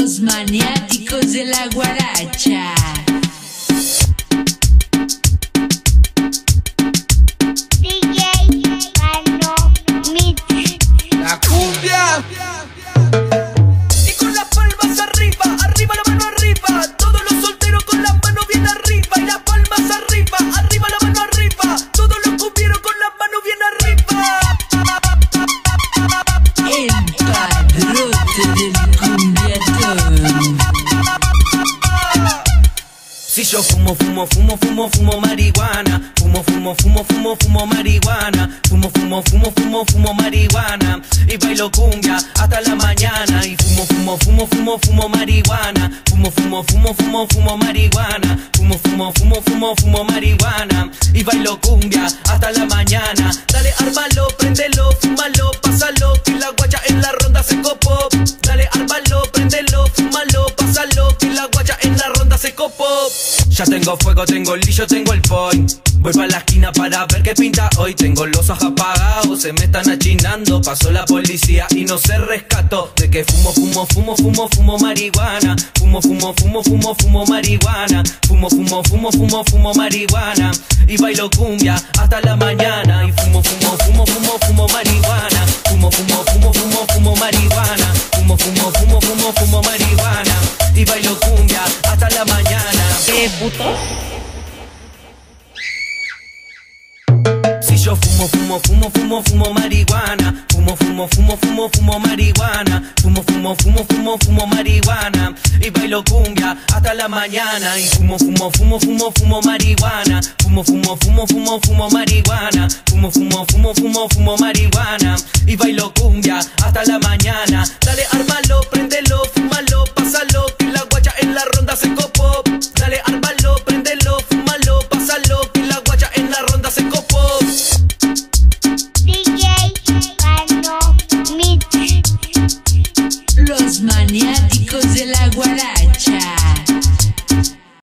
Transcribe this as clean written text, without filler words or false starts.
Los maniáticos de la guaracha. La cumbia. Y con las palmas arriba, arriba la mano arriba. Todos los solteros con las manos bien arriba. Y las palmas arriba, arriba la mano arriba. Todos los cumbieros con las manos bien arriba. El padrote del cumbiatón. Si yo fumo marihuana. Fumo marihuana. Fumo marihuana. Y bailo cumbia hasta la mañana. Y fumo marihuana. Fumo marihuana. Fumo marihuana. Y bailo cumbia hasta la mañana. Dale, ármalo, préndelo, fúmalo, pásalo, que la guacha en la ronda se copó. Dale, ármalo, préndelo, fúmalo, pásalo, que la guacha en la ronda se copó. Ya tengo fuego, tengo lillo, tengo el point. Voy pa' la esquina para ver qué pinta hoy. Tengo los ojos apagados, se me están achinando. Pasó la policía y no se rescató. De que fumo marihuana. Fumo marihuana. Fumo marihuana. Y bailo cumbia hasta la mañana. Y fumo marihuana. Fumo marihuana. Fumo marihuana. Y bailo cumbia hasta la mañana. ¿Qué putos? Si yo fumo marihuana. Fumo marihuana. Fumo marihuana. Y bailo cumbia hasta la mañana. Y fumo marihuana. Fumo marihuana. Fumo marihuana. Y bailo cumbia hasta la mañana.